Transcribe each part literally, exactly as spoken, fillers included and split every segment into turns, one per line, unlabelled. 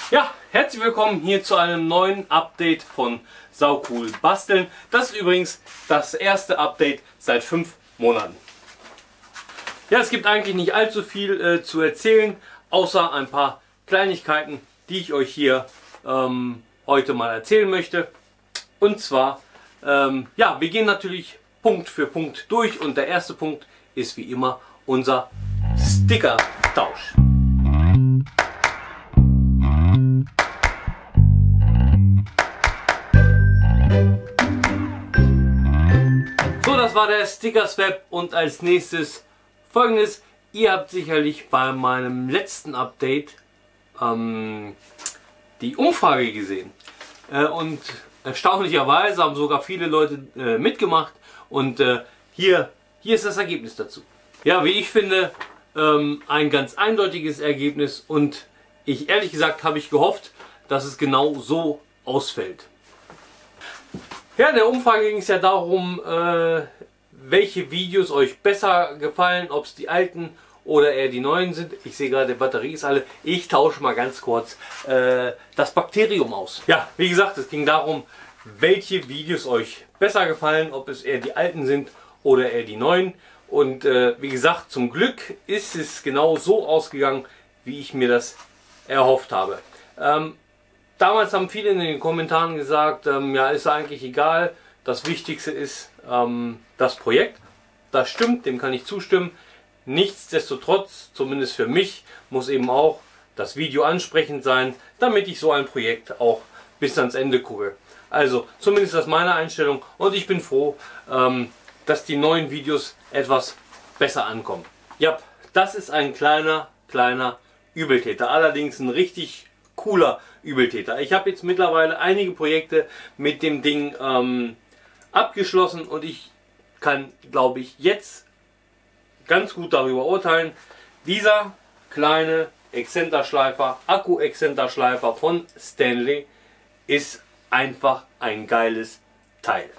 Ja, herzlich willkommen hier zu einem neuen Update von Saucool Basteln. Das ist übrigens das erste Update seit fünf Monaten. Ja, es gibt eigentlich nicht allzu viel äh, zu erzählen, außer ein paar Kleinigkeiten, die ich euch hier ähm, heute mal erzählen möchte. Und zwar, ähm, ja, wir gehen natürlich Punkt für Punkt durch und der erste Punkt ist wie immer unser Sticker-Tausch. Das war der Sticker-Swap und als nächstes Folgendes. Ihr habt sicherlich bei meinem letzten Update ähm, die Umfrage gesehen äh, und erstaunlicherweise haben sogar viele Leute äh, mitgemacht und äh, hier, hier ist das Ergebnis dazu. Ja, wie ich finde, ähm, ein ganz eindeutiges Ergebnis und ich ehrlich gesagt habe ich gehofft, dass es genau so ausfällt. Ja, in der Umfrage ging es ja darum, äh, welche Videos euch besser gefallen, ob es die alten oder eher die neuen sind. Ich sehe gerade, die Batterie ist alle. Ich tausche mal ganz kurz äh, das Bakterium aus. Ja, wie gesagt, es ging darum, welche Videos euch besser gefallen, ob es eher die alten sind oder eher die neuen. Und äh, wie gesagt, zum Glück ist es genau so ausgegangen, wie ich mir das erhofft habe. Ähm, Damals haben viele in den Kommentaren gesagt, ähm, ja, ist eigentlich egal, das Wichtigste ist ähm, das Projekt. Das stimmt, dem kann ich zustimmen. Nichtsdestotrotz, zumindest für mich, muss eben auch das Video ansprechend sein, damit ich so ein Projekt auch bis ans Ende gucke. Also, zumindest das ist meine Einstellung und ich bin froh, ähm, dass die neuen Videos etwas besser ankommen. Ja, das ist ein kleiner, kleiner Übeltäter, allerdings ein richtig cooler Übeltäter. Ich habe jetzt mittlerweile einige Projekte mit dem Ding ähm, abgeschlossen und ich kann, glaube ich, jetzt ganz gut darüber urteilen. Dieser kleine Exzenterschleifer, Akku-Exzenterschleifer von Stanley ist einfach ein geiles Teil.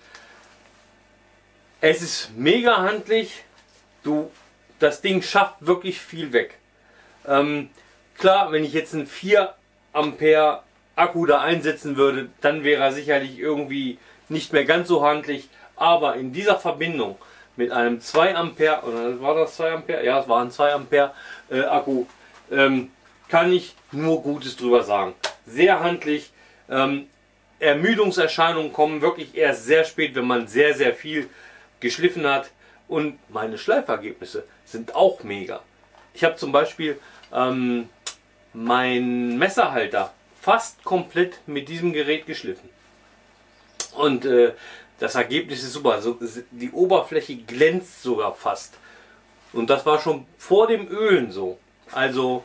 Es ist mega handlich. Du, das Ding schafft wirklich viel weg. Ähm, Klar, wenn ich jetzt einen vier Ampere Akku da einsetzen würde, dann wäre er sicherlich irgendwie nicht mehr ganz so handlich. Aber in dieser Verbindung mit einem zwei Ampere, oder war das zwei Ampere? Ja, es war ein zwei Ampere äh, Akku, ähm, kann ich nur Gutes drüber sagen. Sehr handlich. Ähm, Ermüdungserscheinungen kommen wirklich erst sehr spät, wenn man sehr, sehr viel geschliffen hat. Und meine Schleifergebnisse sind auch mega. Ich habe zum Beispiel ähm, mein Messerhalter fast komplett mit diesem Gerät geschliffen. Und äh, das Ergebnis ist super. Also, die Oberfläche glänzt sogar fast. Und das war schon vor dem Ölen so. Also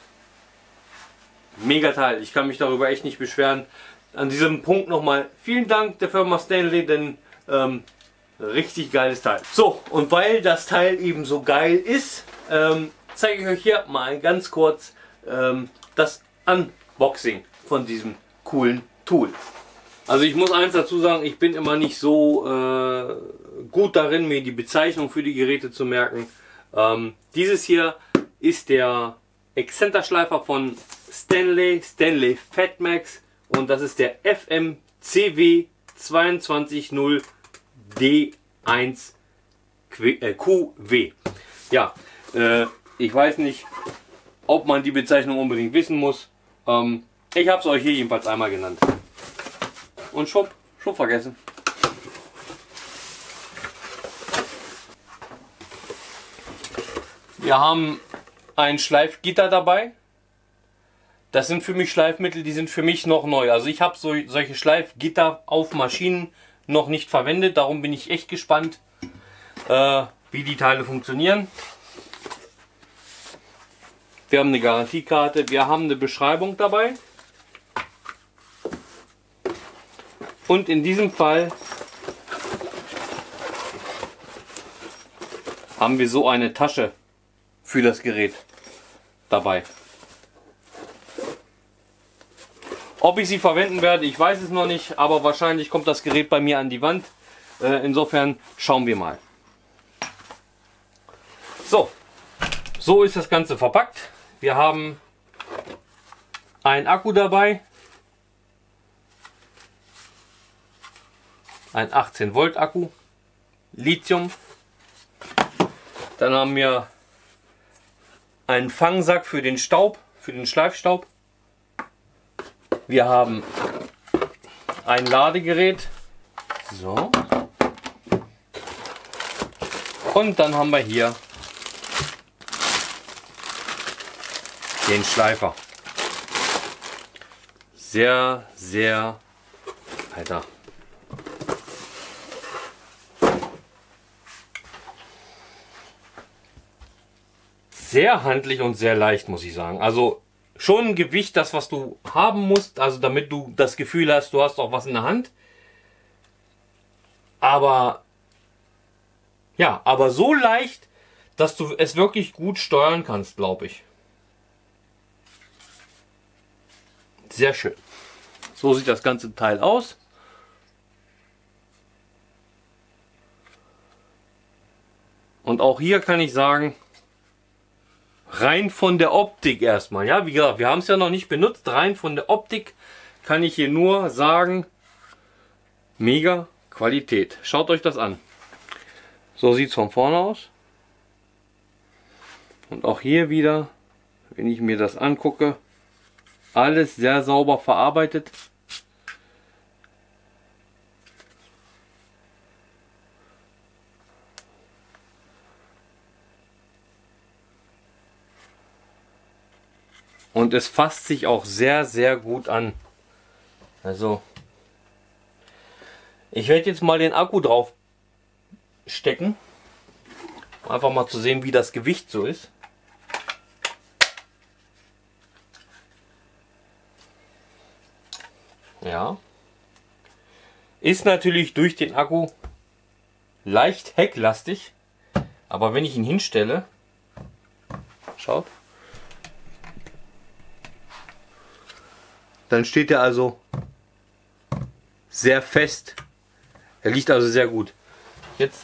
mega Teil. Ich kann mich darüber echt nicht beschweren. An diesem Punkt nochmal vielen Dank der Firma Stanley, denn ähm, richtig geiles Teil. So, und weil das Teil eben so geil ist, ähm, zeige ich euch hier mal ganz kurz ähm, das Unboxing von diesem coolen Tool. Also ich muss eins dazu sagen, ich bin immer nicht so äh, gut darin, mir die Bezeichnung für die Geräte zu merken. Ähm, dieses hier ist der Exzenterschleifer von Stanley, Stanley Fatmax, und das ist der F M C W zwei zwei null D eins Q W. Ja, äh, ich weiß nicht, ob man die Bezeichnung unbedingt wissen muss. Ähm, ich habe es euch hier jedenfalls einmal genannt. Und schwupp, schon vergessen. Wir haben ein Schleifgitter dabei. Das sind für mich Schleifmittel, die sind für mich noch neu. Also ich habe so, solche Schleifgitter auf Maschinen noch nicht verwendet. Darum bin ich echt gespannt, äh, wie die Teile funktionieren. Wir haben eine Garantiekarte, wir haben eine Beschreibung dabei. Und in diesem Fall haben wir so eine Tasche für das Gerät dabei. Ob ich sie verwenden werde, ich weiß es noch nicht, aber wahrscheinlich kommt das Gerät bei mir an die Wand. Äh, insofern schauen wir mal. So, so ist das Ganze verpackt. Wir haben ein Akku dabei, ein achtzehn Volt Akku, Lithium. Dann haben wir einen Fangsack für den Staub, für den Schleifstaub. Wir haben ein Ladegerät. So. Und dann haben wir hier den Schleifer. Sehr, sehr, Alter. Sehr handlich und sehr leicht, muss ich sagen. Also schon ein Gewicht, das was du haben musst, also damit du das Gefühl hast, du hast auch was in der Hand. Aber ja, aber so leicht, dass du es wirklich gut steuern kannst, glaube ich. Sehr schön. So sieht das ganze Teil aus. Und auch hier kann ich sagen, rein von der Optik erstmal, ja, wie gesagt, wir haben es ja noch nicht benutzt, rein von der Optik kann ich hier nur sagen, mega Qualität. Schaut euch das an. So sieht es von vorne aus. Und auch hier wieder, wenn ich mir das angucke, alles sehr sauber verarbeitet. Und es fasst sich auch sehr, sehr gut an. Also, ich werde jetzt mal den Akku drauf stecken. Einfach mal zu sehen, wie das Gewicht so ist. Ja. Ist natürlich durch den Akku leicht hecklastig. Aber wenn ich ihn hinstelle, schaut, dann steht er also sehr fest. Er liegt also sehr gut. Jetzt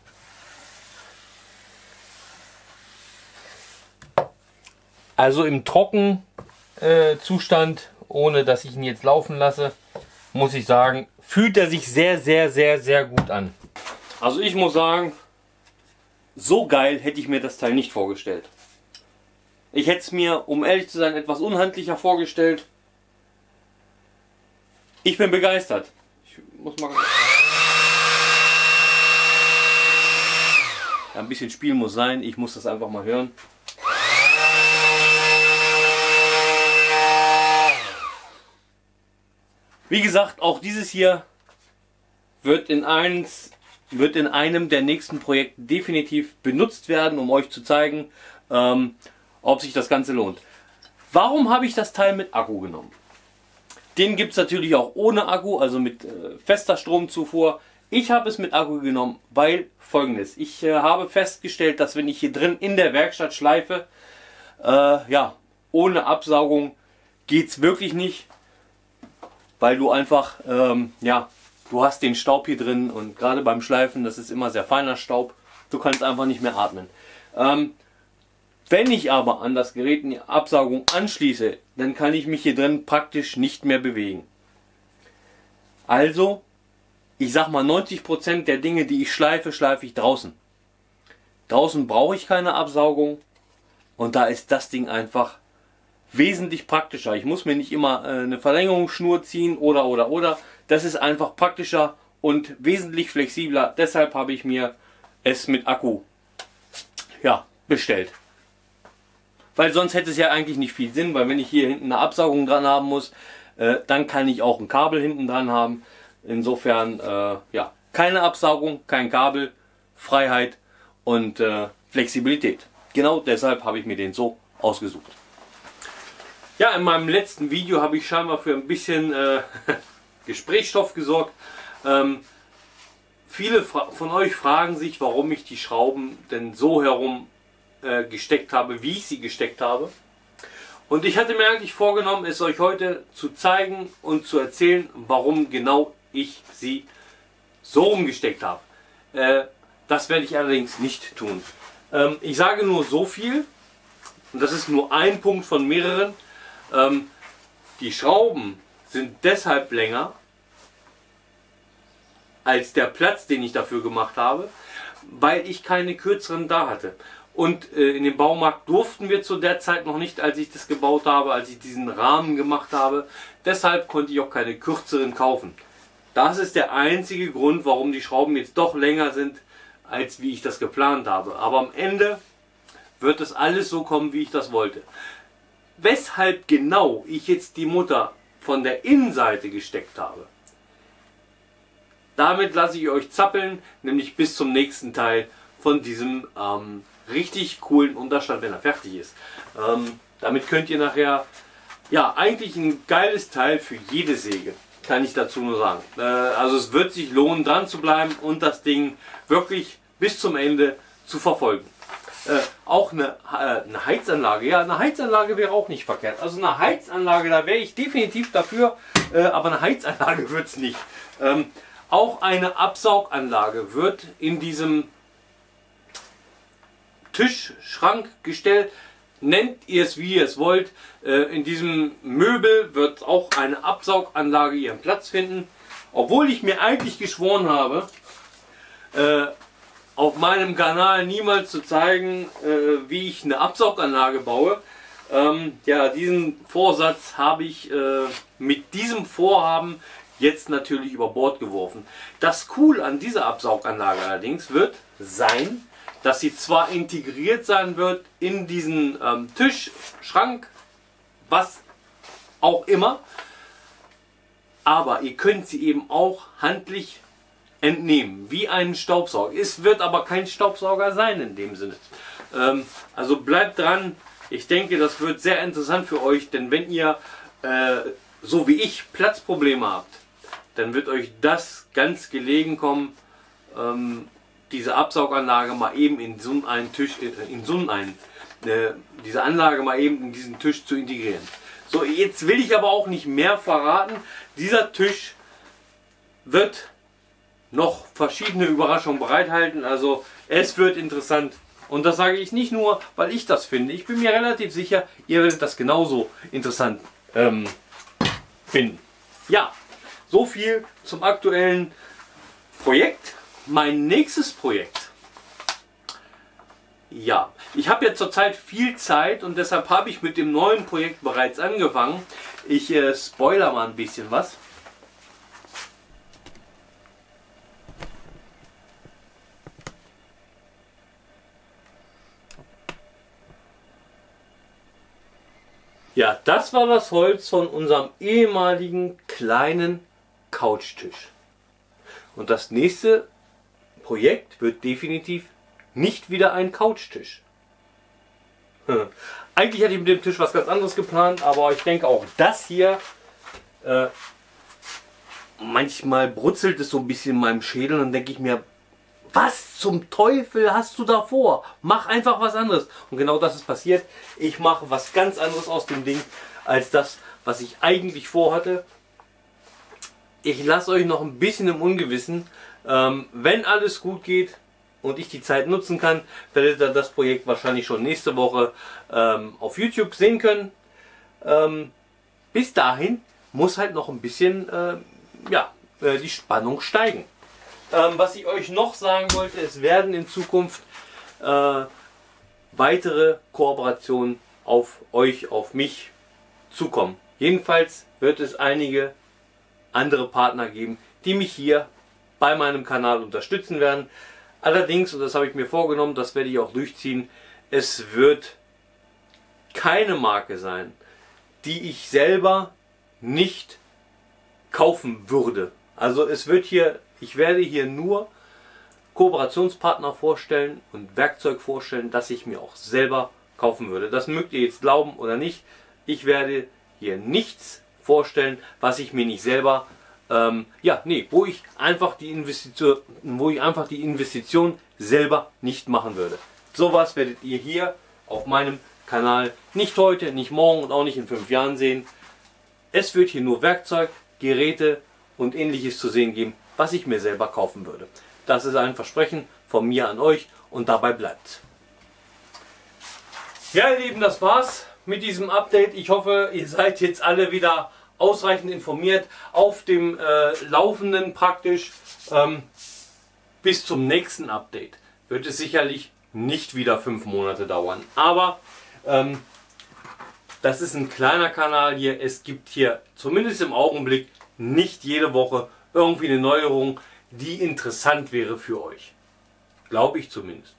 also im trockenen äh, Zustand, ohne dass ich ihn jetzt laufen lasse, muss ich sagen, fühlt er sich sehr, sehr, sehr, sehr gut an. Also ich muss sagen, so geil hätte ich mir das Teil nicht vorgestellt. Ich hätte es mir, um ehrlich zu sein, etwas unhandlicher vorgestellt. Ich bin begeistert. Ich muss mal... Ja, ein bisschen Spiel muss sein. Ich muss das einfach mal hören. Wie gesagt, auch dieses hier wird in, eins, wird in einem der nächsten Projekte definitiv benutzt werden, um euch zu zeigen, ähm, ob sich das Ganze lohnt. Warum habe ich das Teil mit Akku genommen? Den gibt es natürlich auch ohne Akku, also mit äh, fester Stromzufuhr. Ich habe es mit Akku genommen, weil Folgendes. Ich äh, habe festgestellt, dass wenn ich hier drin in der Werkstatt schleife, äh, ja, ohne Absaugung geht es wirklich nicht. Weil du einfach, ähm, ja, du hast den Staub hier drin und gerade beim Schleifen, das ist immer sehr feiner Staub, du kannst einfach nicht mehr atmen. Ähm, wenn ich aber an das Gerät eine Absaugung anschließe, dann kann ich mich hier drin praktisch nicht mehr bewegen. Also, ich sag mal neunzig Prozent der Dinge, die ich schleife, schleife ich draußen. Draußen brauche ich keine Absaugung und da ist das Ding einfach wesentlich praktischer. Ich muss mir nicht immer äh, eine Verlängerungsschnur ziehen oder oder oder. Das ist einfach praktischer und wesentlich flexibler. Deshalb habe ich mir es mit Akku ja, bestellt. Weil sonst hätte es ja eigentlich nicht viel Sinn, weil wenn ich hier hinten eine Absaugung dran haben muss, äh, dann kann ich auch ein Kabel hinten dran haben. Insofern, äh, ja, keine Absaugung, kein Kabel, Freiheit und äh, Flexibilität. Genau deshalb habe ich mir den so ausgesucht. Ja, in meinem letzten Video habe ich scheinbar für ein bisschen äh, Gesprächsstoff gesorgt. Ähm, viele von euch fragen sich, warum ich die Schrauben denn so herum äh, gesteckt habe, wie ich sie gesteckt habe. Und ich hatte mir eigentlich vorgenommen, es euch heute zu zeigen und zu erzählen, warum genau ich sie so rumgesteckt habe. Äh, das werde ich allerdings nicht tun. Ähm, ich sage nur so viel, und das ist nur ein Punkt von mehreren. Ähm, Die Schrauben sind deshalb länger als der Platz, den ich dafür gemacht habe, weil ich keine kürzeren da hatte. Und äh, in dem Baumarkt durften wir zu der Zeit noch nicht, als ich das gebaut habe, als ich diesen Rahmen gemacht habe. Deshalb konnte ich auch keine kürzeren kaufen. Das ist der einzige Grund, warum die Schrauben jetzt doch länger sind, als wie ich das geplant habe. Aber am Ende wird es alles so kommen, wie ich das wollte. Weshalb genau ich jetzt die Mutter von der Innenseite gesteckt habe, damit lasse ich euch zappeln, nämlich bis zum nächsten Teil von diesem ähm, richtig coolen Unterstand, wenn er fertig ist. Ähm, damit könnt ihr nachher, ja, eigentlich ein geiles Teil für jede Säge, kann ich dazu nur sagen. Äh, also es wird sich lohnen, dran zu bleiben und das Ding wirklich bis zum Ende zu verfolgen. Äh, auch eine, äh, eine Heizanlage, ja, eine Heizanlage wäre auch nicht verkehrt. Also eine Heizanlage, da wäre ich definitiv dafür, äh, aber eine Heizanlage wird es nicht. Ähm, auch eine Absauganlage wird in diesem Tischschrankgestell, nennt ihr es wie ihr es wollt, äh, in diesem Möbel wird auch eine Absauganlage ihren Platz finden. Obwohl ich mir eigentlich geschworen habe, äh, auf meinem Kanal niemals zu zeigen, äh, wie ich eine Absauganlage baue. Ähm, ja, diesen Vorsatz habe ich äh, mit diesem Vorhaben jetzt natürlich über Bord geworfen. Das Cool an dieser Absauganlage allerdings wird sein, dass sie zwar integriert sein wird in diesen ähm, Tisch, Schrank, was auch immer, aber ihr könnt sie eben auch handlich entnehmen, wie einen Staubsauger. Es wird aber kein Staubsauger sein in dem Sinne. Ähm, also bleibt dran. Ich denke, das wird sehr interessant für euch, denn wenn ihr, äh, so wie ich, Platzprobleme habt, dann wird euch das ganz gelegen kommen, ähm, diese Absauganlage mal eben in so einen Tisch, in so einen, äh, diese Anlage mal eben in diesen Tisch zu integrieren. So, jetzt will ich aber auch nicht mehr verraten. Dieser Tisch wird noch verschiedene Überraschungen bereithalten. Also es wird interessant. Und das sage ich nicht nur, weil ich das finde. Ich bin mir relativ sicher, ihr werdet das genauso interessant ähm, finden. Ja, so viel zum aktuellen Projekt. Mein nächstes Projekt. Ja, ich habe ja zurzeit viel Zeit und deshalb habe ich mit dem neuen Projekt bereits angefangen. Ich äh, spoiler mal ein bisschen was. Ja, das war das Holz von unserem ehemaligen kleinen Couchtisch. Und das nächste Projekt wird definitiv nicht wieder ein Couchtisch. Hm. Eigentlich hatte ich mit dem Tisch was ganz anderes geplant, aber ich denke auch das hier, äh, manchmal brutzelt es so ein bisschen in meinem Schädel und denke ich mir, was zum Teufel hast du da vor? Mach einfach was anderes. Und genau das ist passiert. Ich mache was ganz anderes aus dem Ding, als das, was ich eigentlich vorhatte. Ich lasse euch noch ein bisschen im Ungewissen. Ähm, wenn alles gut geht und ich die Zeit nutzen kann, werdet ihr das Projekt wahrscheinlich schon nächste Woche ähm, auf YouTube sehen können. Ähm, bis dahin muss halt noch ein bisschen äh, ja, äh, die Spannung steigen. Ähm, was ich euch noch sagen wollte, es werden in Zukunft äh, weitere Kooperationen auf euch, auf mich zukommen. Jedenfalls wird es einige andere Partner geben, die mich hier bei meinem Kanal unterstützen werden. Allerdings, und das habe ich mir vorgenommen, das werde ich auch durchziehen, es wird keine Marke sein, die ich selber nicht kaufen würde. Also es wird hier, ich werde hier nur Kooperationspartner vorstellen und Werkzeug vorstellen, das ich mir auch selber kaufen würde. Das mögt ihr jetzt glauben oder nicht. Ich werde hier nichts vorstellen, was ich mir nicht selber, ähm, ja, nee, wo ich einfach die Investition, wo ich einfach die Investition selber nicht machen würde. Sowas werdet ihr hier auf meinem Kanal nicht heute, nicht morgen und auch nicht in fünf Jahren sehen. Es wird hier nur Werkzeug, Geräte und ähnliches zu sehen geben, was ich mir selber kaufen würde. Das ist ein Versprechen von mir an euch und dabei bleibt. Ja, ihr Lieben, das war's mit diesem Update. Ich hoffe, ihr seid jetzt alle wieder ausreichend informiert, auf dem äh, Laufenden praktisch. Ähm, bis zum nächsten Update wird es sicherlich nicht wieder fünf Monate dauern. Aber ähm, das ist ein kleiner Kanal hier. Es gibt hier zumindest im Augenblick nicht jede Woche irgendwie eine Neuerung, die interessant wäre für euch. Glaube ich zumindest.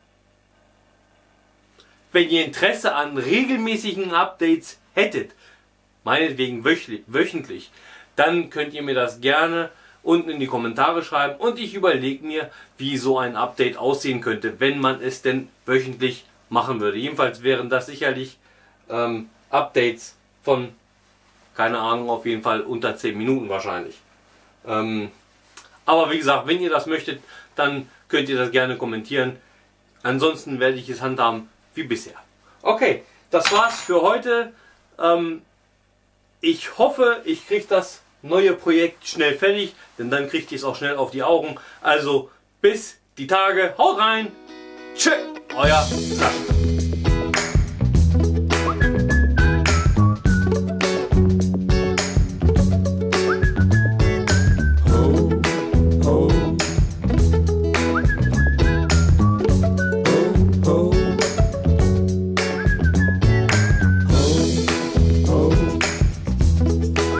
Wenn ihr Interesse an regelmäßigen Updates hättet, meinetwegen wöchentlich, dann könnt ihr mir das gerne unten in die Kommentare schreiben und ich überlege mir, wie so ein Update aussehen könnte, wenn man es denn wöchentlich machen würde. Jedenfalls wären das sicherlich ähm, Updates von, keine Ahnung, auf jeden Fall unter zehn Minuten wahrscheinlich. Ähm, aber wie gesagt, wenn ihr das möchtet, dann könnt ihr das gerne kommentieren. Ansonsten werde ich es handhaben wie bisher. Okay, das war's für heute. Ähm, ich hoffe, ich kriege das neue Projekt schnell fertig, denn dann kriegt ihr es auch schnell auf die Augen. Also bis die Tage, haut rein, tschö, euer Sascha.